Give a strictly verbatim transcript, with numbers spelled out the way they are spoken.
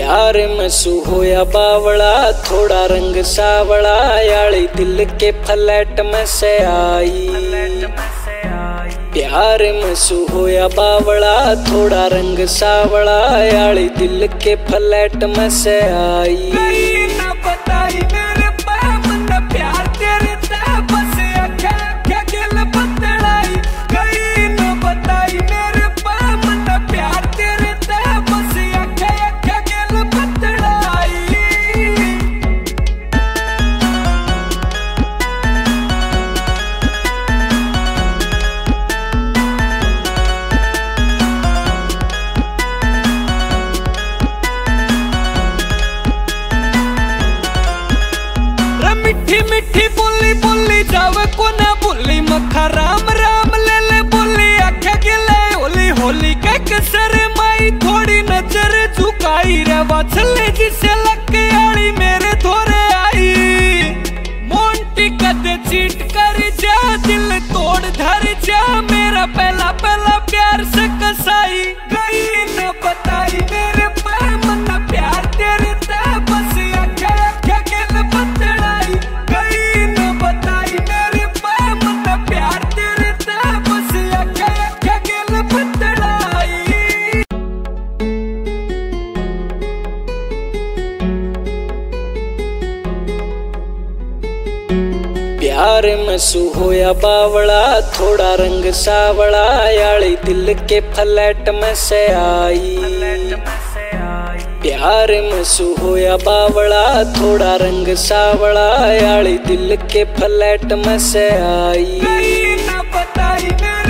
प्यार में सू होया बावड़ा, थोड़ा रंग सावड़ा, याली दिल के फ्लैट में से आई। प्यार में सू होया बावड़ा, थोड़ा रंग सावड़ा, याली दिल के फ्लैट में से आई। मिठी मिठी बोली बोली जावे को ना बोली, मखा राम राम ले ले बोली, आख्या गिले होली होली के कसर माई, थोड़ी नजर झुकाई रे वाछले जिसे लग आड़ी मेरे थोड़े आई। मोंटी कदे चीट कर जा, दिल तोड़ धर जा, मेरा पहला पहला प्यार से कसाई गई न बताई मेरे पर मन प्यार तेरे ते बस आख्या आख्या गिल बतड़ाई गई न बताई मेरे पर मन प्यार तेरे ते बस आख्या आख्या गिल बतड़ाई। प्यार में सू होया बावड़ा, थोड़ा रंग सावड़ा, याली दिल के फ्लैट में से आई। प्यार में सू होया बावड़ा, थोड़ा रंग सावड़ा, याली दिल के फ्लैट में से आई। गई न बताई मेरे